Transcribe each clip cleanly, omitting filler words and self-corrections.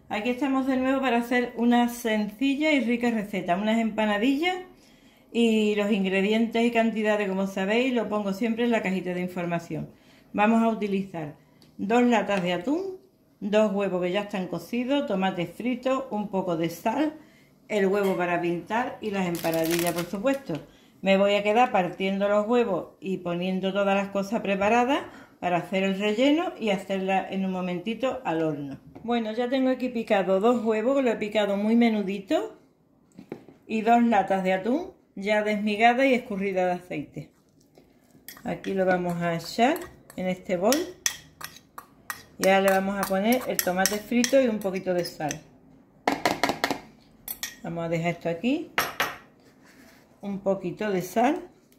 Aquí estamos de nuevo para hacer una sencilla y rica receta, unas empanadillas, y los ingredientes y cantidades, como sabéis, lo pongo siempre en la cajita de información. Vamos a utilizar 2 latas de atún, 2 huevos que ya están cocidos, tomates fritos, un poco de sal, el huevo para pintar y las empanadillas, por supuesto. Me voy a quedar partiendo los huevos y poniendo todas las cosas preparadas para hacer el relleno y hacerla en un momentito al horno. Bueno, ya tengo aquí picado 2 huevos, que lo he picado muy menudito, y 2 latas de atún ya desmigada y escurrida de aceite. Aquí lo vamos a echar en este bol y ahora le vamos a poner el tomate frito y un poquito de sal. Vamos a dejar esto aquí, un poquito de sal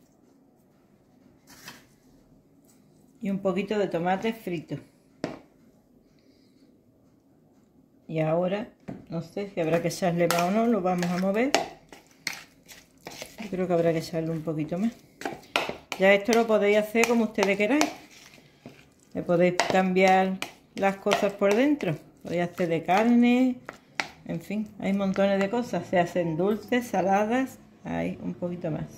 y un poquito de tomate frito. Y ahora, no sé si habrá que echarle más o no, lo vamos a mover. Yo creo que habrá que echarle un poquito más. Ya esto lo podéis hacer como ustedes queráis. Le podéis cambiar las cosas por dentro. Podéis hacer de carne, en fin, hay montones de cosas. Se hacen dulces, saladas, hay un poquito más.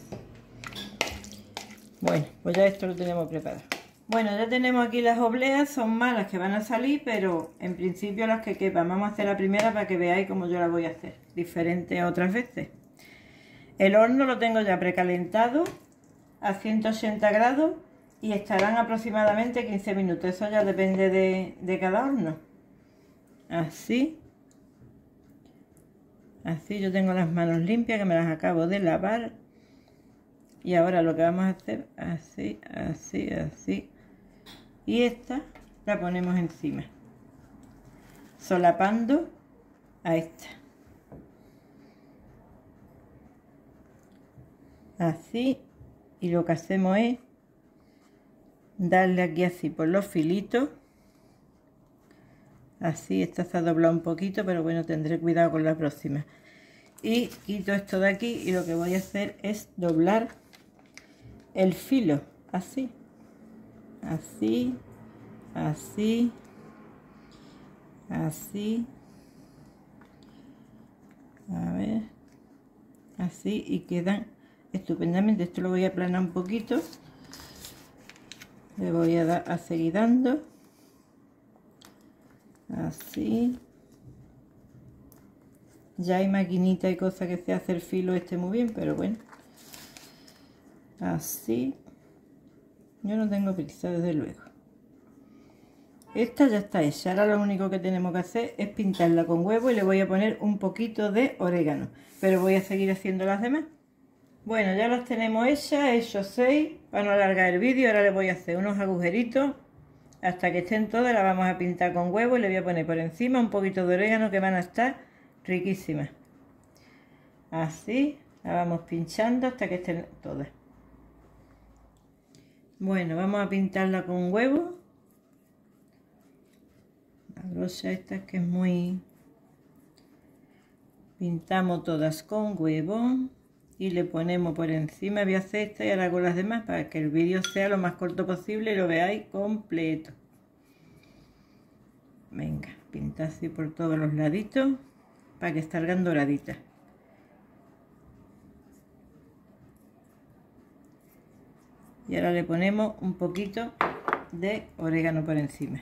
Bueno, pues ya esto lo tenemos preparado. Bueno, ya tenemos aquí las obleas, son malas que van a salir, pero en principio las que quepan. Vamos a hacer la primera para que veáis cómo yo la voy a hacer, diferente a otras veces. El horno lo tengo ya precalentado a 180 grados y estarán aproximadamente 15 minutos. Eso ya depende de cada horno. Así. Así yo tengo las manos limpias, que me las acabo de lavar. Y ahora lo que vamos a hacer, así, así, así. Y esta la ponemos encima, solapando a esta. Así, y lo que hacemos es darle aquí así por los filitos. Así, esta se ha doblado un poquito, pero bueno, tendré cuidado con la próxima. Y quito esto de aquí y lo que voy a hacer es doblar el filo, así, así, así, así, a ver, así, y quedan estupendamente. Esto lo voy a aplanar un poquito, le voy a dar a seguir dando, así. Ya hay maquinita y cosas que se hace el filo este muy bien, pero bueno, así. Yo no tengo prisa, desde luego. Esta ya está hecha. Ahora lo único que tenemos que hacer es pintarla con huevo y le voy a poner un poquito de orégano, pero voy a seguir haciendo las demás. Bueno, ya las tenemos hechas, he hecho 6 para no alargar el vídeo. Ahora le voy a hacer unos agujeritos hasta que estén todas. Las vamos a pintar con huevo y le voy a poner por encima un poquito de orégano, que van a estar riquísimas. Así, la vamos pinchando hasta que estén todas. Bueno, vamos a pintarla con huevo. La brocha esta que es muy... Pintamos todas con huevo y le ponemos por encima. Voy a hacer esta y ahora hago las demás para que el vídeo sea lo más corto posible y lo veáis completo. Venga, pinta así por todos los laditos para que salgan doraditas. Y ahora le ponemos un poquito de orégano por encima.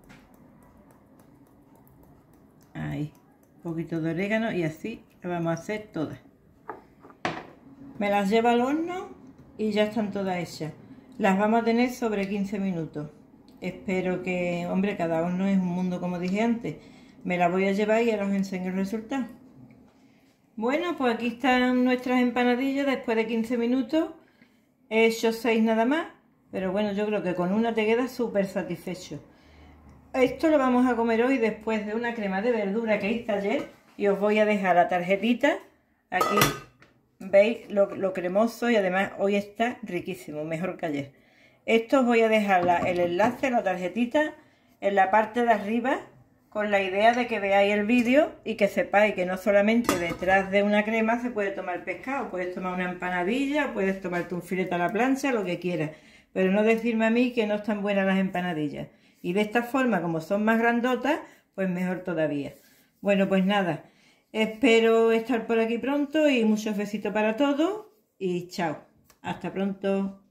Ahí, un poquito de orégano, y así lo vamos a hacer todas. Me las llevo al horno y ya están todas hechas. Las vamos a tener sobre 15 minutos. Espero que, hombre, cada horno es un mundo, como dije antes. Me las voy a llevar y ahora os enseño el resultado. Bueno, pues aquí están nuestras empanadillas después de 15 minutos. He hecho 6 nada más, pero bueno, yo creo que con una te quedas súper satisfecho. Esto lo vamos a comer hoy después de una crema de verdura que hice ayer, y os voy a dejar la tarjetita. Aquí veis lo cremoso, y además hoy está riquísimo, mejor que ayer. Esto os voy a dejar el enlace, la tarjetita, en la parte de arriba, con la idea de que veáis el vídeo y que sepáis que no solamente detrás de una crema se puede tomar pescado. Puedes tomar una empanadilla, puedes tomarte un filete a la plancha, lo que quieras, pero no decirme a mí que no están buenas las empanadillas. Y de esta forma, como son más grandotas, pues mejor todavía. Bueno, pues nada, espero estar por aquí pronto y muchos besitos para todos y chao, hasta pronto.